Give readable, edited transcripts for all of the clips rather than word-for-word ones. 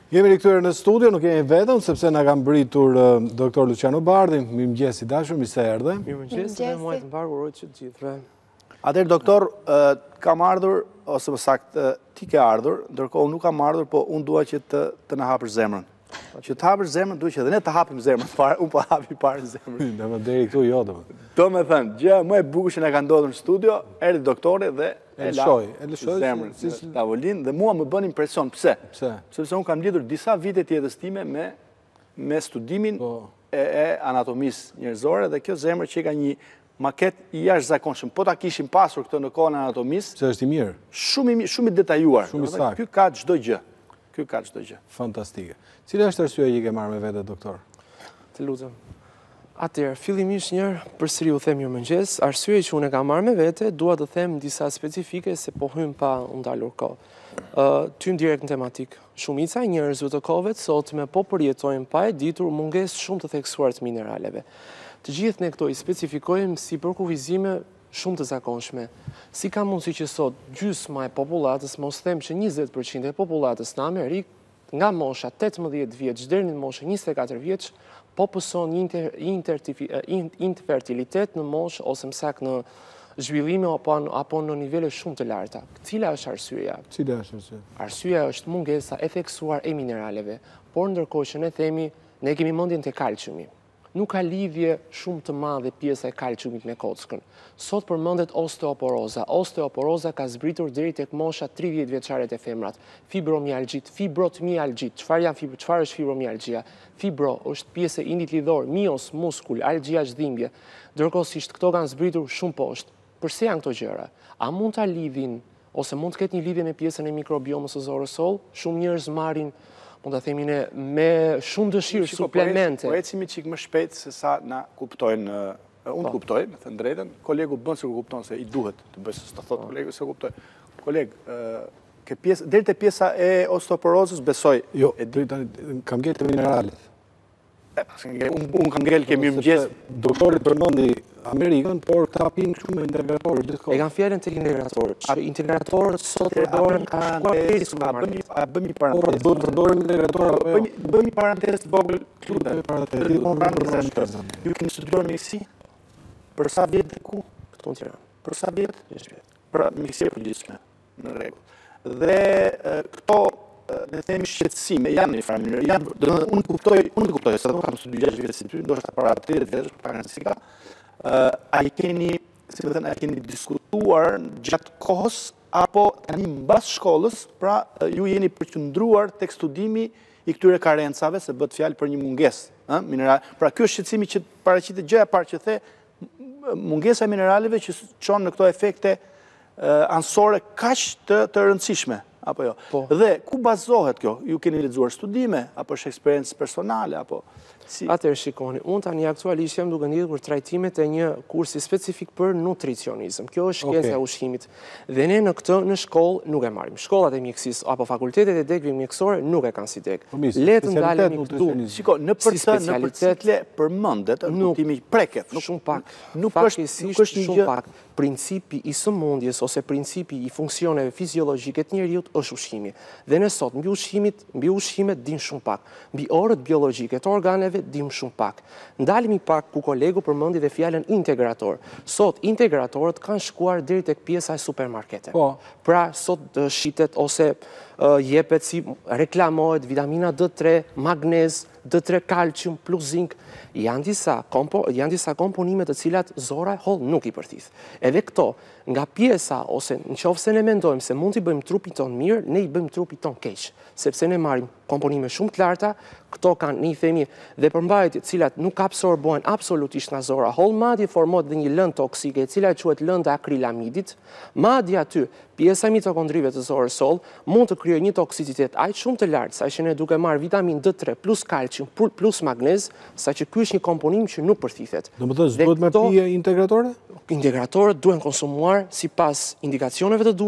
Jemi rikthyer në studio, nuk jemi vetëm, sepse na ka mbritur doktor Luciano Bardhi. Mirëmëngjes i dashur, mirë se erdhe. Mirëmëngjes, dhe muaj të mbarë uroj që të gjithëve. Atëherë, doktor, kam ardhur, ose më saktë, ti ke ardhur, ndërkohë nuk kam ardhur, po unë dua që të na hapësh zemrën. Që të hapësh zemrën, duhet që edhe ne të hapim zemrën, unë po hapi parë zemrën. Dhe më deri këtu jo, do me thënë, gjë më e bukur që na ka ndodhur në studio, erdhi doktori dhe e lëshoj zemrën në tavolinë dhe mua më bën impresion. Pse? Sepse unë kam lidhur disa vite të jetës time me studimin e anatomisë njerëzore dhe kjo zemër që ka një maket i jashtëzakonshëm. Po ta kishim pasur këtë në kohën e anatomisë. Se është i mirë. Shumë i detajuar. Shumë i saktë. Ky ka çdo gjë. Ky ka çdo gjë. Fantastike. Cila është arsyeja që ke marrë me vete, doktor? Të lutem. Atëherë, fillimisht përsëri u them mirëmëngjes. Arsyeja që unë e kam marrë me vete, dua të them disa specifike se po hym pa u ndalur kohë. Tym direkt në tematik. Shumica e njerëzve të kohëve të sotme po përjetojnë pa e ditur mungesë shumë të theksuar të mineraleve. Të gjithë ne këto i specifikojmë si për kufizime shumë të zakonshme. Si ka mundësi që sot gjysma e popullatës, mos them që 20% e popullatës në Amerikë, nga mosha 18 vjeç deri në moshën 24 vjeç, po pëson infertilitet në moshë ose më saktë në zhvillime apo në nivele shumë të larta. Cila është arsyeja? Cila është arsyeja? Arsyeja është mungesa e theksuar e mineraleve, por ndërkohë që ne themi, ne kemi mendjen te kalciumi. Nuk ka lidhje shumë të madhe pjesa e kalciumit me kockën. Sot përmendet osteoporoza. Osteoporoza ka zbritur deri tek mosha 30 vjeçare të femrat. Fibromialgjit, fibrotmialgjit. Çfarë është fibromialgjia? Fibro është pjesë e indit lidhor, mios, muskul, algjia është dhimbje. Ndërkohësisht këto kanë zbritur shumë poshtë. Përse janë këto gjëra? A mund ta lidhin ose mund të ketë një lidhje me pjesën e mikrobiomës së zorës soll? Shumë njerëz marrin mund të themi ne me shumë dëshirë suplemente. Po ecimi çik më shpejt se sa na kuptojnë. Unë kuptoj, me thënë drejtën, kolegu bën se kupton se i duhet të bëj se të thotë kolegu se kuptoj. Koleg, deri te pjesa e osteoporozës besoj. Jo, kam gjetë mineralet. Unë kam ngel kemi mëngjes. Doktorit përmendi Amerikën, por këta pinë kështu me integratorë gjithkohë. E kanë fjalën tek integratorë. Integratorët sot përdoren ka shkuar deri në supermarket. A bëmi parantezë. Po përdoren integratorë. Bëmi parantezë të vogël këtu. Ju keni studiuar mjekësi? Për sa vjet dhe ku? Këtu në Tiranë. Për sa vjet? 6 vjet. Pra mjekësia e përgjithshme. Në rregull. Dhe këto ne themi shqetësime, janë një farë mënyrë, unë kuptoj, se do kam studiuar 6 vjet si ty, ndoshta para 30 vjetësh, para si ka. A i keni, si më thënë, a keni diskutuar gjatë kohës, apo tani mbas shkollës, pra ju jeni përqendruar tek studimi i këtyre karencave, se bëhet fjalë për një mungesë mineral. Pra ky është shqetësimi që paraqitet gjëja e parë që the, mungesa e mineraleve që çon në këto efekte anësore kaq të rëndësishme. Apo jo. Dhe ku bazohet kjo? Ju keni lexuar studime, apo është eksperiencë personale, apo Atëherë shikoni, unë tani aktualisht jam duke ndjekur trajtimet e një kursi specifik për nutricionizëm. Kjo është shkenca e ushqimit. Dhe ne në këtë në shkollë nuk e marrim. Shkollat e mjekësisë apo fakultetet e degëve mjekësore nuk e kanë si deg. Le të ndalemi këtu. Shiko, në për cikle përmendet kuptimi preket. Shumë pak. Nuk është shumë pak. Principi i sëmundjes ose principi i funksioneve fiziologjike të njerëzit është ushqimi. Dhe ne sot mbi ushqimet dim shumë pak. Mbi orët biologjike të organeve dim shumë pak. Ndalemi pak ku kolegu përmendi dhe fjalën integrator. Sot integratorët kanë shkuar deri tek pjesa e supermarketeve. Pra sot shitet ose jepet si reklamohet vitamina D3, magnez, D3 kalcium plus zink. Janë disa komponime të cilat zora e holl nuk i përthith. Edhe këto, nga pjesa, ose në qoftë se ne mendojmë se mund t'i bëjmë trupin ton mirë, ne i bëjmë trupin ton keq. Sepse ne marrim komponime shumë të larta, këto kanë një themi dhe përmbajtje cilat nuk absorbohen absolutisht nga zora holl, madje formohet dhe një lëndë toksike e cila quhet lënda akrilamidit, madje aty pjesa mitokondrive të zorës soll mund të krijojë një toksicitet aq shumë të lartë saqë ne duke marr vitamin D3 plus kalcium plus magnez, saqë ky është një komponim që nuk përthithet. Domethënë duhet me pije integratore? Integratorët duhen konsumuar sipas indikacioneve të duhura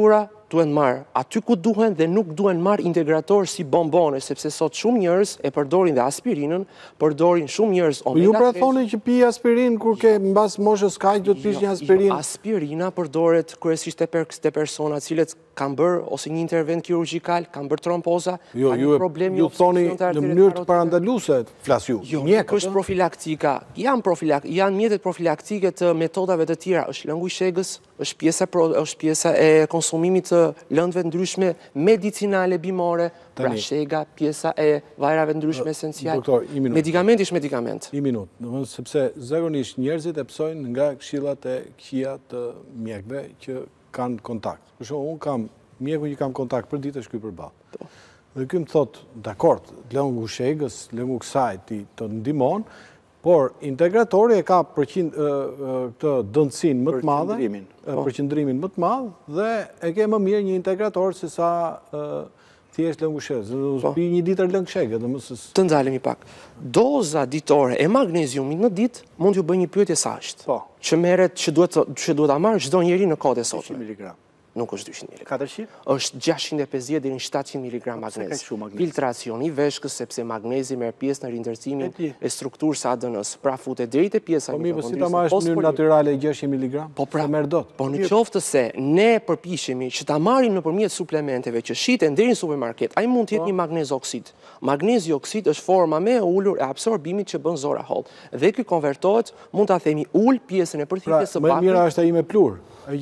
duhen marë aty ku duhen dhe nuk duhen marë integrator si bombone, sepse sot shumë njerëz e përdorin dhe aspirinën, përdorin shumë njerëz omega 3. Ju pra thoni që pi aspirin kur ke mbas moshës kaq do të pish një aspirin? Aspirina përdoret kryesisht te persona cilët kanë bërë ose një intervent kirurgjikal, kanë bërë trompoza, ju thoni në mënyrë të parandaluese flas ju. Jo, nuk është profilaktika. Janë mjetet profilaktike të metodave të tjera. Është lëngu i shegës, është pjesa e konsumimit të lëndëve ndryshme medicinale bimore, pra shega, pjesa e vajrave ndryshme esencial. Medikamenti është medikament. Një minutë, sepse zakonisht njerëzit e psojnë nga këshillat e këqija të mjekëve që kanë kontakt. Për shembull, unë kam mjeku që kam kontakt për ditë shkoj përballë. Dhe ky më thotë, dakord, lëngu shegës, lëngu kësaj ti të ndihmon, por integratori e ka këtë dëndësinë më të madhe, përqendrimin më të madh dhe e ke më mirë një integrator se sa thjesht lëngu shegës. Do pi një ditër lëng shegë, domosdoshmë. Të ndalemi pak. Doza ditore e magneziumit në ditë mund t'ju bëj një pyetje saktë. Që merret që duhet ta marrë çdo njeri në kohët e sotme. 100 mg. Nuk është 200 mg. 400? Është 650 deri në 700 mg magnez. Filtracioni i veshkës, sepse magnezi merr pjesë në rindërcimin e strukturës së ADN-s. Pra futet deri te pjesa mitokondriale. Po si ta marrësh në mënyrë natyrale 600 mg? Po pra, merr dot. Po në qoftë se ne përpiqemi që ta marrim nëpërmjet suplementeve që shiten deri në supermarket, ai mund të jetë një magnez oksid. Magnezi oksid është forma më e ulur e absorbimit që bën zora holl. Dhe ky konvertohet, mund ta themi, ul pjesën e përthithjes së bakut. Më mira është ai me plur.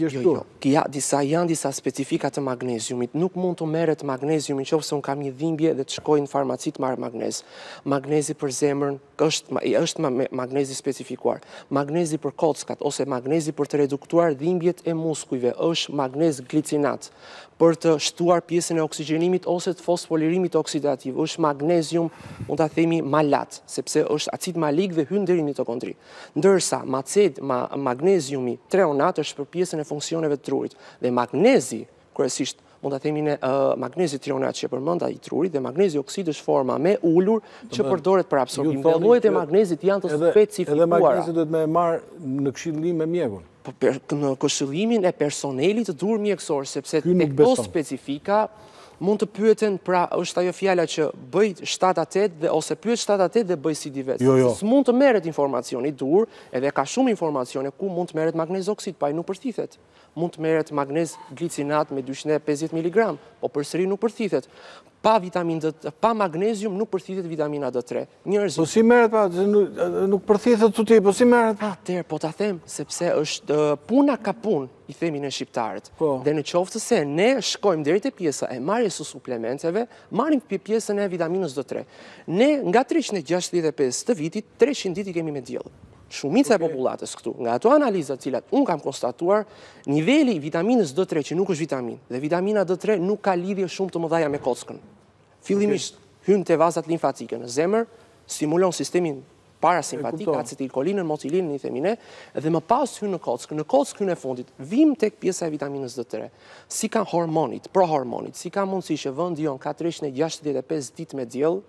Janë disa specifika të magneziumit. Nuk mund të merret magneziumi nëse unë kam një dhimbje dhe të shkoj në farmaci të marr magnez. Magnezi për zemrën është magnezi specifikuar. Magnezi për kockat ose magnezi për të reduktuar dhimbjet e muskujve është magnez glicinat. Për të shtuar pjesën e oksigjenimit ose të fosfolirimit oksidativ është magnezium, mund ta themi, malat, sepse është acid malik dhe hyn deri në mitokondri. Ndërsa magneziumi treonat është për pjesën e funksioneve të trurit. Dhe magnezi, kryesisht, mund ta themi magnezi treonat që përmenda i trurit dhe magnezi oksid është forma më ulur që përdoret për absorbim. Dhe llojet e magnezit janë të specifikuara. Edhe magnezi duhet më marr në këshillim me mjekun. Në këshillimin e personelit të dur mjekësor, sepse këto specifika mund të pyeten, pra është ajo fjala që bëj 7-8 ose pyet 7-8 dhe bëj si di vetë. S'mund të merret informacioni dur, edhe ka shumë informacione ku mund të merret magnez oksid, pa ai nuk përthithet. Mund të merret magnez glicinat me 250 mg, po përsëri nuk përthithet. Pa vitaminë D, pa magnezium nuk përthithet vitamina D3. Po si merret pa, nuk përthithet tuti, po si merret pa? Atëherë, po ta them, sepse është puna ka punë, i themi ne shqiptarët. Dhe në qoftë se ne shkojmë deri te pjesa e marrjes së suplementeve, marrim pjesën e vitaminës D3. Ne nga 365 të vitit, 300 ditë i kemi me diell. Shumica e popullatës këtu, nga ato analizat cilat unë kam konstatuar, niveli i vitaminës D3 që nuk është vitamin, dhe vitamina D3 nuk ka lidhje shumë të mëdha me kockën. Fillimisht hyn te vazat limfatike në zemër, stimulon sistemin parasimpatik, acetilkolinën, motilinën, i themi ne, dhe më pas hyn në kockë. Në kockë hyn e fundit, vim tek pjesa e vitaminës D3. Si kanë hormonit, prohormonit, si ka mundësi që vendi jon ka 365 ditë me diell,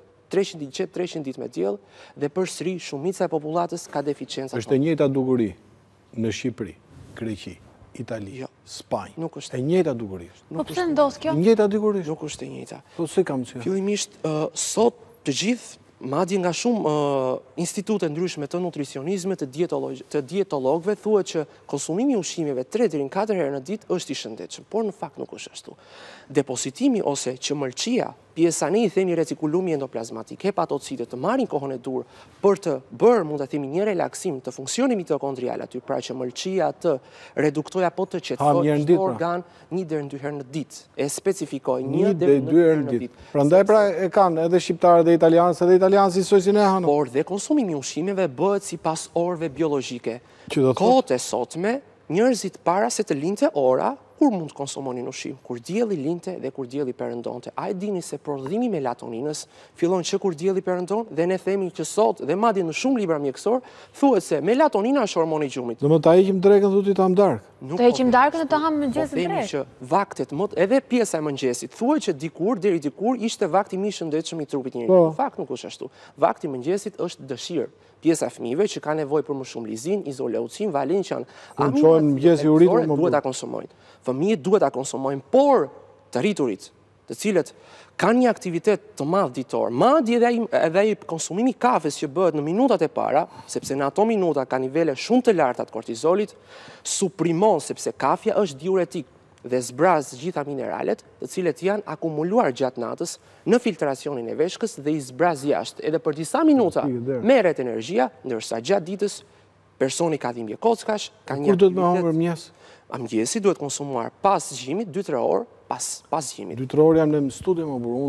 300 ditë me diell, dhe përsëri shumica e popullatës ka deficienca. Është e njëjta dukuri në Shqipëri, Greqi, Itali, Spanjë. Nuk është e njëjta dukuri. Po pse ndos kjo? E njëjta dukuri. Nuk është e njëjta. Po si kam thënë? Fillimisht sot të gjithë, madje nga shumë institute ndryshme të nutricionizmit, të dietologëve, thuhet që konsumimi i ushqimeve 3 deri në 4 herë në ditë është i shëndetshëm, por në fakt nuk është ashtu. Depozitimi ose qmëlqia, pjesa ne i themi retikulumi endoplazmatik, hepatocitët të marrin kohën e dur për të bërë, mund ta themi, një relaksim të funksionit mitokondrial aty, pra qmëlqia të reduktoj apo të qetësoj çdo organ 1 deri në 2 herë në ditë. E specifikoj 1 deri në 2 herë në ditë. Prandaj pra e kanë edhe shqiptarët dhe italianët, edhe italianët si soi si ne hanë. Por dhe konsumimi i ushqimeve bëhet sipas orëve biologjike. Kohët e sotme, njerëzit para se të linte ora, kur mund të konsumonin ushqim? Kur dielli linte dhe kur dielli perëndonte. A e dini se prodhimi i melatoninës fillon që kur dielli perëndon, dhe ne themi që sot dhe madje në shumë libra mjekësor thuhet se melatonina është hormoni i gjumit. Do të ta heqim drekën thotë ta darkë. Të heqim darkën e të hamë mëngjesit themi drejt. që vaktet, edhe pjesa e mëngjesit, thuaj që deri dikur ishte vakti më i shëndetshëm i trupit njeriut. Në fakt nuk është ashtu. Vakti i mëngjesit është dëshirë. Pjesa e fëmijëve që ka nevojë për më shumë lizin, izoleucin, valin që janë aminoacidet duhet ta konsumojnë. Fëmijët duhet ta konsumojnë, por të rriturit, të cilët kanë një aktivitet të madh ditor, madje edhe ai konsumimi i kafes që bëhet në minutat e para, sepse në ato minuta ka nivele shumë të larta të kortizolit, suprimon sepse kafja është diuretik dhe zbraz gjitha mineralet, të cilët janë akumuluar gjatë natës në filtracionin e veshkës dhe i zbraz jashtë. Edhe për disa minuta merret energjia, ndërsa gjatë ditës personi ka dhimbje kockash, ka një Kur do të më hangër mjes? Mëngjesi duhet konsumuar pas gjimit 2-3 orë, pas gjimit. 2-3 orë jam në studio më burë,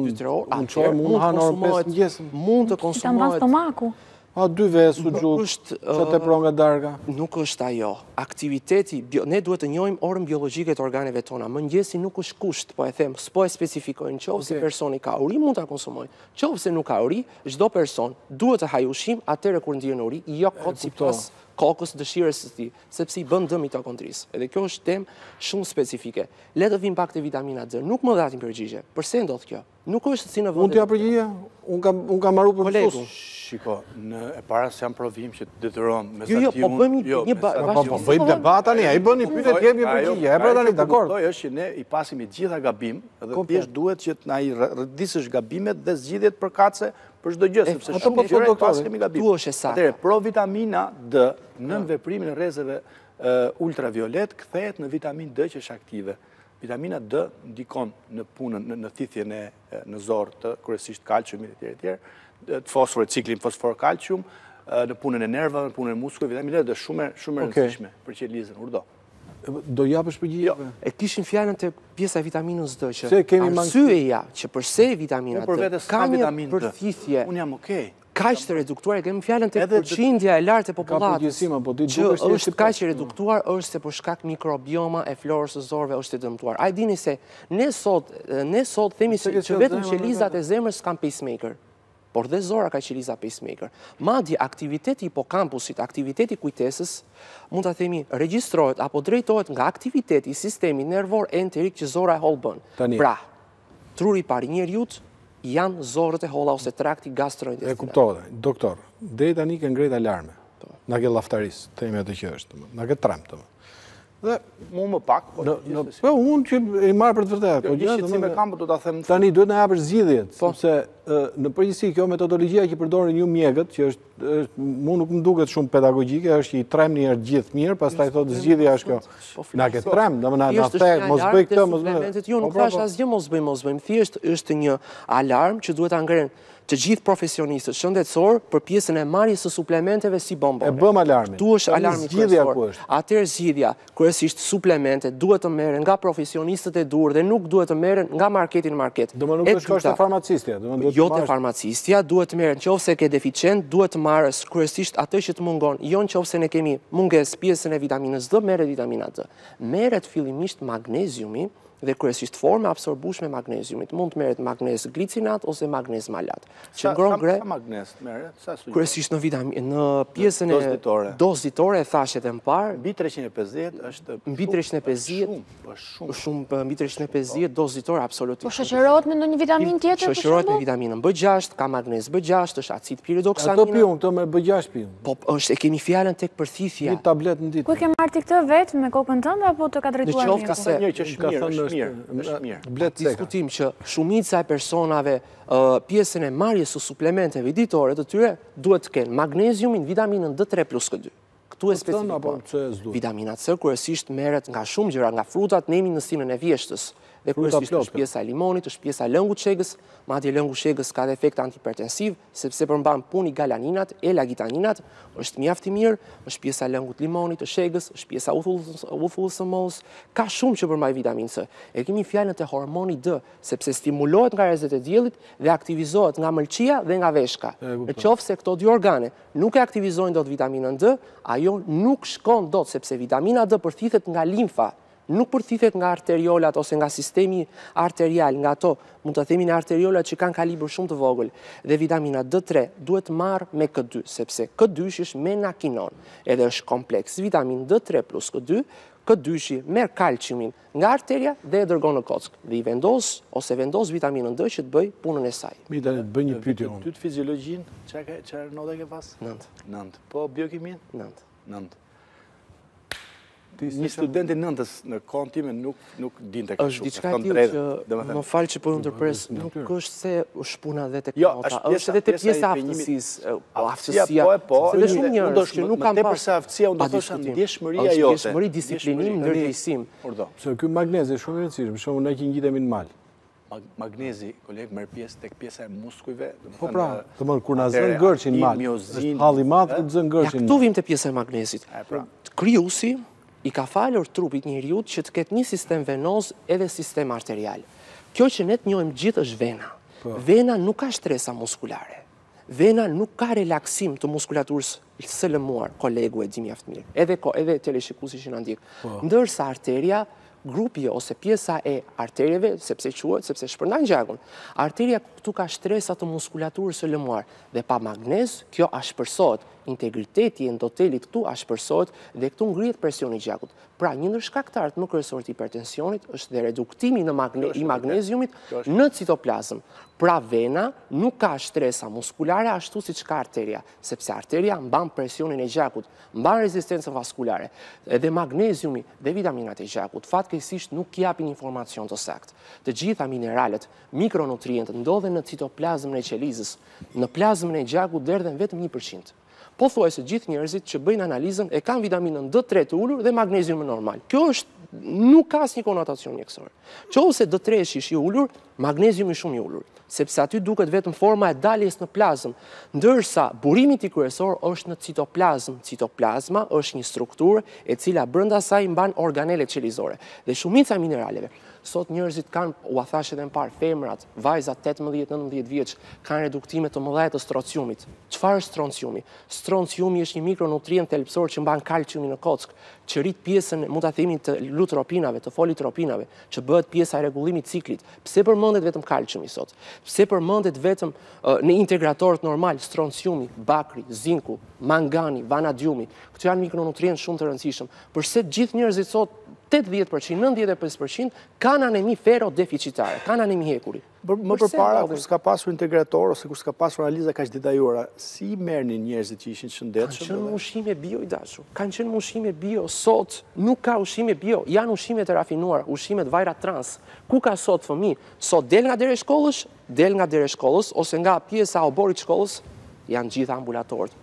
unë hanë orë 5 mëngjesin. Mund të Ta mban konsumohet. stomaku. A 2 vesë u gjukë, që të pro nga darga. Nuk është ajo. Aktiviteti, ne duhet të njohim orën biologjike të organeve tona. Mëngjesi nuk është kusht, po e them, s'po e specifikojnë. Qofse personi ka uri, mund ta konsumojë. Qofse nuk ka uri, çdo person duhet të hajë ushqim atëherë kur ndjen uri, jo kot sipas kokës dëshirës së tij, sepse i bën dëm mitokondrisë. Edhe kjo është temë shumë specifike. Le të vim pak te vitamina D. Nuk më dhatin përgjigje. Pse ndodh kjo? Nuk është si në Unë vendet. t'ja përgjigje, unë kam marru për Kolegu. mësus. Shiko, e para se jam provim që detyron me Jo, po bëjmë një Po bëjmë debat tani, ai bën një pyetje të jemi përgjigje. E pra tani, dakord. Kuptoj është që ne i pasim i gjitha gabim, dhe thjesht duhet që na i rëdisësh gabimet dhe zgjidhjet përkatëse për çdo gjë, sepse ato po shumë gjëra doktore, pas kemi gabim. tu është e saktë. Atëherë, provitamina D nën veprimin e rrezeve ultraviolet kthehet në vitamin D që është aktive. Vitamina D ndikon në punën, në thithjen në zorë të kryesisht kalciumit etj. Të fosforit, ciklin fosfor-kalcium, në punën e nervave, në punën e muskujve, vitamina D është shumë e rëndësishme për qelizën, urdo. Do japësh përgjigje? E kishin fjalën të pjesa e vitaminës D që Se kemi arsyeja që përse vitamina Për D vetes ka ka një vitamin D. përthithje Unë jam okay. kaq të reduktuar, kemi fjalën të Edhe përqindja e lartë e Ka popullatës përgjësima, po ti që dukesh si është kaq e reduktuar është se për shkak mikrobioma e florës së zorëve është e dëmtuar. A dini se ne sot themi se që vetëm qelizat e zemrës kanë pacemaker, por dhe zora ka qeliza pacemaker. Madje aktiviteti hipokampusit, aktiviteti kujtesës, mund ta themi regjistrohet apo drejtohet nga aktiviteti i sistemit nervor enterik që zora e holl bën. Tani. Pra, truri i parë i njeriut janë zorët e holla ose trakti gastrointestinal. E kuptove, doktor, deri tani ke ngret alarme. Na ke llaftaris, themi atë që është, na ke tremt. Dhe Mu më pak, po po unë që i marr për të vërtetë, po gjithë si me kam, po do ta them. tani duhet na japësh zgjidhjet, sepse në përgjithësi kjo metodologjia që përdorin ju mjekët, që është mu nuk më duket shumë pedagogjike, është që i tremni herë gjithë mirë, pastaj thotë zgjidhja është kjo. Na ke trem, domethënë na the mos bëj këtë, mos bëj. Jo, nuk thash asgjë mos bëjmë. Thjesht është një alarm që duhet ta ngren të gjithë profesionistët shëndetësor për pjesën e marrjes së suplementeve si bombone. E bëm alarmin. Tu është alarmi zgjidhja kryesor. ku është? Atëherë zgjidhja, kryesisht suplemente duhet të merren nga profesionistët e dur dhe nuk duhet të merren nga marketi në market. Domethënë nuk është shkosh te farmacistja, domethënë Jo te farmacistja, duhet të merren nëse ke deficient, duhet të marrësh kryesisht atë që të mungon. Jo nëse ne kemi mungesë pjesën e vitaminës D, merret vitamina D. Merret fillimisht magneziumi dhe kryesisht forma absorbueshme e magneziumit. Mund të merret magnez glicinat ose magnez malat. Që ngron gre Sa magnez merret? Sa sugjeron? kryesisht në pjesën e dozë ditore e thash edhe më parë, Mbi 350 është mbi 350 është shumë. shumë mbi 350 dozë ditore absolutisht. Po shoqërohet me ndonjë vitamin tjetër për Shoqërohet me shembull? vitaminën B6, ka magnez B6, është acid Ato piridoksamina. piun, këto me B6 piun. Po është e kemi fjalën tek përthithja. Një tablet në ditë. Ku e ke marrë ti këtë vetë me kokën tënde apo të ka drejtuar Në qoftë mjeku? se Një që është Ka mirë, thënë është mirë. Blet seka. diskutim që shumica e personave pjesën e marrjes së suplementeve ditore të tyre duhet të kenë magneziumin, vitaminën D3 plus K2. Këtu e thënë apo specifikuar. pse s'duhet? Vitamina C kryesisht merret nga shumë gjëra, nga frutat, nemi në sinën e vjeshtës. Dhe kryesisht plot, është pjesa e limonit, është pjesa e lëngut shegës, madje lëngu shegës ka dhe efekt antihipertensiv, sepse përmban puni galaninat, elagitaninat, është mjaft i mirë, është pjesa e lëngut limonit, të shegës, është pjesa uthullës së mollës, ka shumë që përmbaj vitaminë C. E kemi fjalën e hormonit D, sepse stimulohet nga rrezet e diellit dhe aktivizohet nga mëlçia dhe nga veshka. Në qoftë se këto dy organe nuk e aktivizojnë dot vitaminën D, ajo nuk shkon dot sepse vitamina D përthithet nga limfa nuk përthithet nga arteriolat ose nga sistemi arterial, nga ato, mund të themin arteriolat që kanë kalibër shumë të vogël, dhe vitamina D3 duhet marrë me K2, sepse K2 është menakinon, edhe është kompleks vitamin D3 plus K2, K2 merr kalciumin nga arteria dhe e dërgon në kockë, dhe i vendos vitaminën D që të bëj punën e saj. Mi tani të bëj një pyetje unë. Ty të fiziologjin, çfarë note ke pas? 9. 9. Po biokimin? 9. 9. Një studenti nëntës në kohën time nuk dinte kështu. Është diçka e tillë që më fal që po ndërpres, nuk është se është puna dhe tek nota, është edhe te pjesa aftësisë, aftësia. Po, se shumë njerëz që nuk kanë pas aftësia, unë do thosha ndjeshmëria jote. Ndjeshmëri, disiplinim, ndërgjegjësim. Se ky magnezi është shumë i rëndësishëm, për shembull ne që ngjitemi në mal. Magnezi, koleg, merr pjesë tek pjesa e muskujve. Po pra, domethënë kur na zën gërçin mal. Është halli i madh kur të zën gërçin mal. Këtu vim te pjesa e magnezit. Krijuesi i ka falur trupit njeriut që të ketë një sistem venoz edhe sistem arterial. Kjo që ne të njohim gjithë është vena. Vena nuk ka shtresa muskulare. Vena nuk ka relaksim të muskulaturës së lëmuar, kolegu e di mjaft mirë, edhe teleshikuesi që na ndjek. Ndërsa arteria, grupi ose pjesa e arterieve, sepse shpërndan gjakun, arteria këtu ka shtresa të muskulaturës së lëmuar dhe pa magnez, kjo ashpërsohet. Integriteti endotelit këtu ashpërsohet dhe këtu ngrihet presioni i gjakut. Pra, një ndër shkaktarët më kryesorë të hipertensionit është dhe reduktimi i magneziumit në citoplazm. Pra, vena nuk ka shtresa muskulare ashtu siç ka arteria, sepse arteria mban presionin e gjakut, mban rezistencën vaskulare. Edhe magneziumi dhe vitaminat e gjakut fatkeqësisht nuk japin informacion të saktë. Të gjitha mineralet, mikronutrientët ndodhen në citoplazmën e qelizës. Në plazmën e gjakut derdhen vetëm 1%. Po thuaj se gjithë njerëzit që bëjnë analizën e kanë vitaminën D3 të ulur dhe magneziumin normal. Kjo nuk ka asnjë konotacion mjekësor. Nëse D3 është i ulur, magneziumi shumë i ulur, sepse aty duket vetëm forma e daljes në plazm, ndërsa burimi i kryesor është në citoplazm. Citoplazma është një strukturë e cila brenda saj mban organelet qelizore dhe shumica e mineraleve. Sot njerëzit kanë, u a thash edhe më parë, femrat, vajzat 18-19 vjeç kanë reduktime të mëdha të stronciumit. Çfarë është stronciumi? Stronciumi është një mikronutrient thelbësor që mban kalciumin në kockë, që rrit pjesën, mund ta themi, të lutropinave, të folitropinave, që bëhet pjesa e rregullimit ciklit. Pse përmendet vetëm kalciumi sot? Pse përmendet vetëm në integratorët normal stronciumi, bakri, zinku, mangani, vanadiumi? Këto janë mikronutrientë shumë të rëndësishëm. Përse gjithë njerëzit sot 80%, 95% kanë anemi ferodeficitare, kanë anemi hekuri. Më përpara, kur s'ka pasur integrator ose kur s'ka pasur analiza kaq detajuara, si merrnin njerëzit që ishin të shëndetshëm? Kanë qenë ushqime bio i dashur. Kanë qenë ushqime bio. Sot nuk ka ushqime bio, janë ushqimet e rafinuara, ushqimet vajra trans. Ku ka sot fëmijë? Sot del nga dera e shkollës ose nga pjesa e oborit të shkollës, janë gjithë ambulatorët.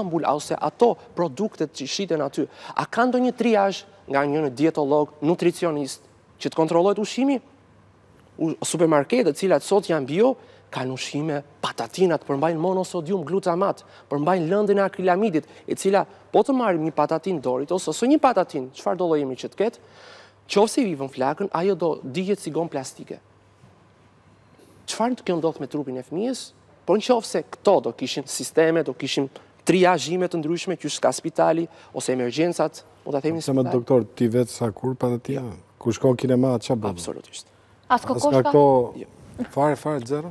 Ato produktet që shiten aty, a ka ndonjë triazh nga një dietolog, nutricionist, që të kontrollohet ushqimi? Supermarketet, cilat sot janë bio, kanë ushqime, patatinat përmbajnë monosodium glutamat, përmbajnë lëndën e akrilamidit, e cila po të marrim një patatin dorit, ose një patatin, çfarë do lloji që të ketë, qofse i vivën flakën, ajo do dihet si gomë plastike. Çfarë të kjo ndodh me trupin e fëmijës? Po nëse këto do kishin sisteme, do kishin triazhime të ndryshme, që ka spitali, ose emergjencat, mund ta themi spitali. Se më doktor, ti vetë sa kur patatina? Kur shko kinema, ç'a bën? Absolutisht. As kokoshka? As ka këto fare zero?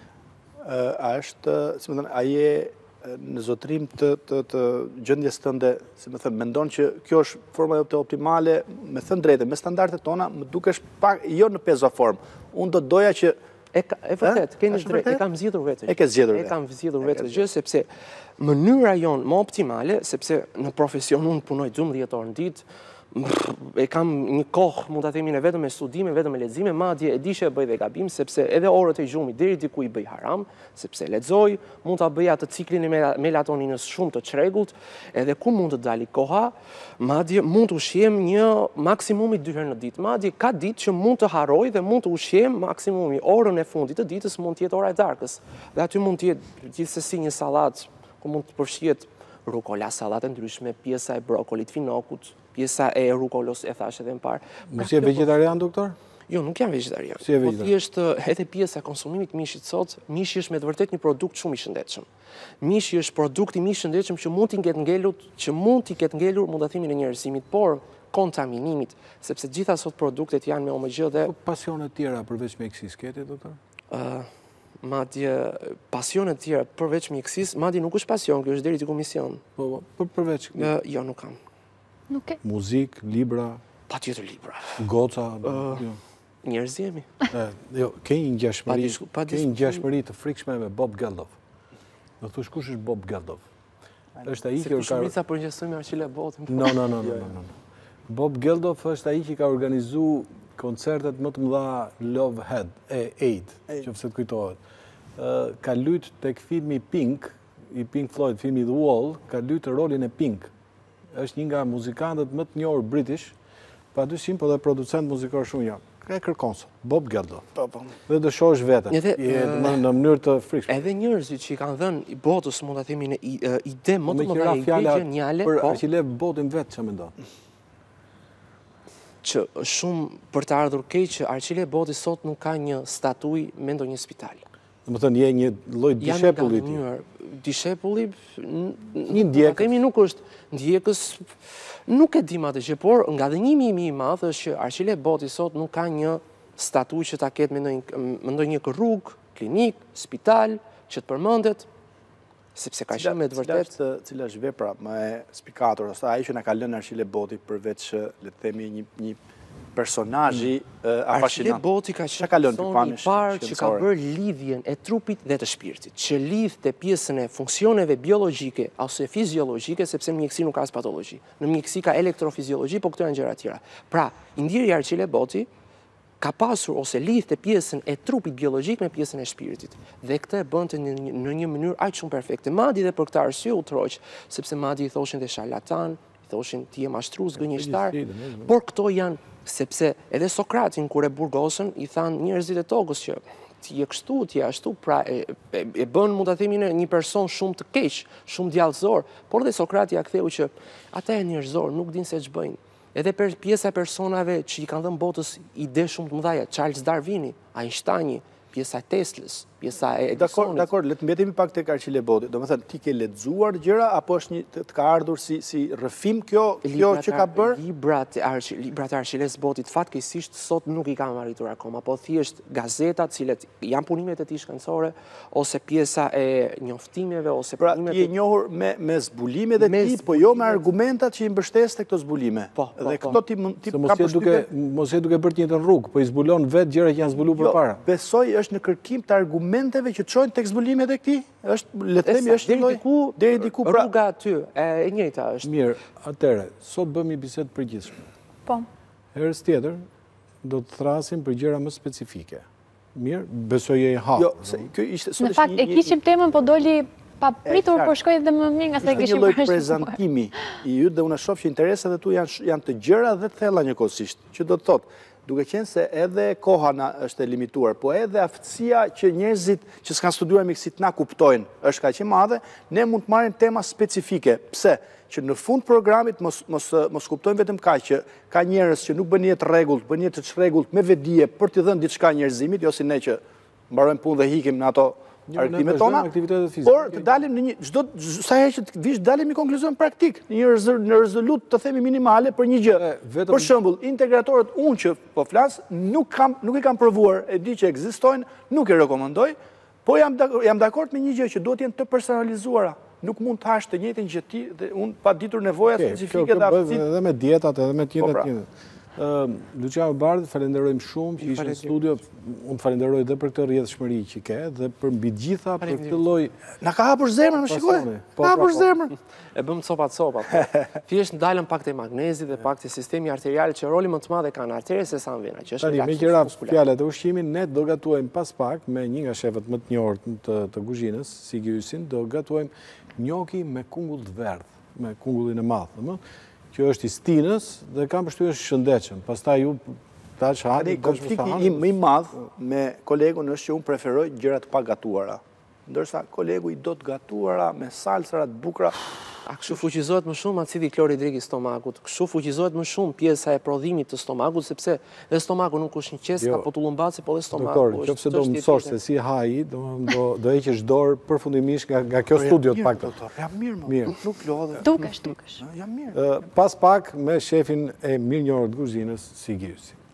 A është, si më thënë, a je në zotrim të gjendjes tënde, si më thënë, mendon që kjo është forma jote optimale, me thënë drejtë, me standardet tona, më dukesh pak, jo në pezua formë. Unë do doja që E vërtet, keni drejtë, e kam zgjedhur vetë. E ke zgjedhur vetë. E kam zgjedhur vetë gjë, sepse mënyra jonë më optimale, sepse në profesion unë punoj 12 orë në ditë, e kam një kohë, mund ta themi, vetëm me studime, vetëm me lexime, madje e di që e bëj dhe gabim, sepse edhe orët e gjumit deri diku i bëj haram, sepse lexoj, mund ta bëj atë ciklin e melatoninës shumë të çrregullt, edhe ku mund të dali koha, madje mund të ushqem një maksimumi 2 herë në ditë. Madje ka ditë që mund të harroj dhe mund të ushqem maksimumi orën e fundit të ditës mund të jetë ora e darkës. Dhe aty mund të jetë gjithsesi një sallatë ku mund të përfshihet rukola, sallate ndryshme, pjesa e brokolit, finokut, pjesa e rukolos, e thash edhe më parë. Mos je vegetarian, doktor? Jo, nuk jam vegetarian. Si je vegetarian? Po thjesht edhe pjesa e konsumimit të mishit sot, mishi është me të vërtet një produkt shumë i shëndetshëm. Mishi është produkt i më i shëndetshëm që mund t'i ketë ngelur, mund ta themi në njerëzimit, por kontaminimit, sepse gjitha sot produktet janë me OMG dhe Pasionet tjera përveç mjekësisë, kete, doktor? madje pasionet tjera përveç mjekësisë, madje nuk është pasion, kjo është deri te komision. Po, përveç Jo, nuk kam. Nuk e... muzik, libra, Patjetër libra. goca, jo. Njerëz jemi. Jo, ke një ngjashmëri, Pa ke një ngjashmëri të frikshme me Bob Geldof. Do thosh kush është Bob Geldof? Është ai Se që shumica përgjithësojmë Arqile Botin. No. Bob Geldof është ai që ka organizuar koncertet më të mëdha Love Head, Aid, nëse të kujtohet. Ka luajt tek filmi Pink, i Pink Floyd, filmi The Wall, ka luajt rolin e Pink. Është një nga muzikantët më të njohur british, padyshim po dhe producent muzikor shumë ja. E kërkon sot, Bob Geldof. Dhe të shohësh veten. Në mënyrë të frikshme. Edhe njerëzit që i kanë dhënë i botës, mund ta themi në ide më të mëdha, ide geniale, për Arqile Botin vetë ç'a mendon? Që është shumë për të ardhur keq që Arqile Boti sot nuk ka një statuj me ndonjë spital. Domethënë je një lloj dishepulli ti. Dishepulli, Një ndjekës. Kemi nuk është ndjekës, nuk e dim atë që, por nga dënimi i madh është që Arqile Boti sot nuk ka një statuj që ta ketë me ndonjë rrugë, klinik, spital, që të përmendet, sepse ka qenë me të vërtet. Cila është vepra më e spikatur, ose ajo që na ka lënë Arqile Boti përveç, le të themi, një personazhi afascinant. Arqile Boti ka qenë personi i parë që ka bërë lidhjen e trupit dhe të shpirtit, që lidhte pjesën e funksioneve biologjike ose fiziologjike, sepse në mjekësi nuk ka as patologji. Në mjekësi ka elektrofiziologji, po këto janë gjëra tjera. Pra, indiri Arqile Boti ka pasur ose lidhte pjesën e trupit biologjik me pjesën e shpiritit. Dhe këtë e bënte në një mënyrë aq shumë perfekte. Madje dhe për këtë arsye u troq, sepse madje i thoshin dhe sharlatan, i thoshin ti je mashtrues, gënjeshtar, por këto janë sepse edhe Sokratin kur e burgosën i thanë njerëzit e tokës që ti je kështu, ti je ashtu, pra e bën, mund ta themi, një person shumë të keq, shumë djallëzor, por dhe Sokrati ja ktheu që ata janë njerëzor, nuk dinë se ç'bëjnë. Edhe pjesa e personave që i kanë dhënë botës ide shumë të mëdha, Charles Darwini, Einsteini, pjesa e Teslës, pjesa e Edisonit. Dakor, le të mbetemi pak tek Arqile Boti. Domethënë ti ke lexuar gjëra apo është një të ka ardhur si rrëfim kjo që ka bërë? Librat e Arqiles Botit fatkeqësisht sot nuk i kam arritur akoma, po thjesht gazetat, cilet janë punimet e tij shkencore ose pjesa e njoftimeve ose punimet. Pra ti je njohur me zbulimet e tij, po jo me argumentat që i mbështes tek këto zbulime. Dhe këto ti ka përshtypjen mos e duke bërë të njëjtën rrugë, po i zbulon vetë gjëra që janë zbuluar përpara. Besoj është në kërkim të argumenteve që çojnë tek zbulimet e këtij. Është, le të themi, është një lloj deri diku pra rruga aty e njëjta është. Mirë, atëre, sot bëmë një bisedë përgjithshme. Po. Herës tjetër do të thrasim për gjëra më specifike. Mirë, besoj e hapur. Jo, se kjo ishte në fakt e kishim temën, po doli pa pritur, por shkoi edhe më mirë nga sa e kishim parë. Është një lloj prezantimi i yt dhe unë shoh që interesat e tu janë të gjëra dhe të thella njëkohësisht, që do të thotë duke qenë se edhe koha është e limituar, po edhe aftësia që njerëzit që s'kan studiuar mjekësi na kuptojnë është kaq e madhe, ne mund të marrim tema specifike. Pse? Që në fund programit mos kuptojnë vetëm kaq që ka njerëz që nuk bën jetë rregullt, bën jetë të çrregullt me vetdije për t'i dhënë diçka njerëzimit, jo si ne që mbarojmë punë dhe hikim në ato argëtimet tona, por të dalim në një sa herë që të vish dalim në konkluzion praktik, në rezolut të themi minimale për një gjë. Për shembull, integratorët unë që po flas nuk i kam provuar, e di që ekzistojnë, nuk e rekomandoj, po jam dakord me një gjë që duhet jenë të personalizuara. Nuk mund të hash të njëjtën gjë ti dhe unë pa ditur nevoja specifike dhe aftësitë. Edhe me dietat, edhe me tjetër. Luciano Bardh, falenderojmë shumë që ishte në studio. Unë falenderoj dhe për këtë rrjedhshmëri që ke dhe për mbi gjitha për këtë lloj. Na ka hapur zemrën, më shikoj. Ka hapur zemrën. E bëm copat. Thjesht ndalën pak te magnezi dhe pak te sistemi arterial që roli më të madh e kanë arteriet se sa vena, që është me qira fjalet e ushqimit, ne do gatuajmë pas pak me një nga shefët më të njohur të kuzhinës, Sigiusin, do gatuajmë njoki me kungull të verdh, me kungullin e madh, domethënë që është i stinës dhe kam përshtypjen është shëndetshëm. Pastaj ju tash hani konflikti im më i madh me kolegun është që unë preferoj gjërat pa gatuara. Ndërsa kolegu i do të gatuara me salsara të bukura. A kështu fuqizohet më shumë acidi kloridrik i stomakut, kështu fuqizohet më shumë pjesa e prodhimit të stomakut, sepse dhe stomaku nuk është një qesë ka potullumbacë, po dhe stomaku është qofse do mësosh se si haji, do heqësh dorë përfundimisht nga kjo studio të paktën. Jam mirë, nuk lodhe. Dukesh. Jam mirë. Pas pak me shefin e mirënjohur të kuzhinës, Sigirsi.